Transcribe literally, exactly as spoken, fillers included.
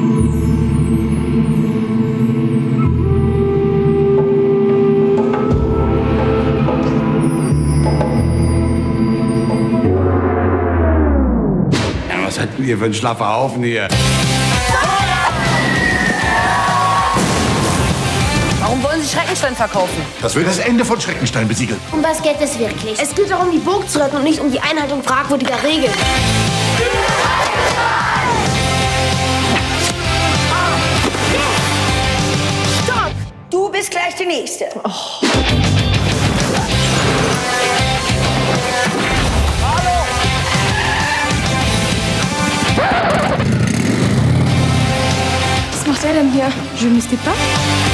Was seid ihr für ein schlaffer Haufen hier? Warum wollen Sie Schreckenstein verkaufen? Das wird das Ende von Schreckenstein besiegeln. Um was geht es wirklich? Es geht darum, die Burg zu retten und nicht um die Einhaltung fragwürdiger Regeln. Stopp! Du bist gleich die Nächste. Oh. Was macht er denn hier? Je ne sais pas.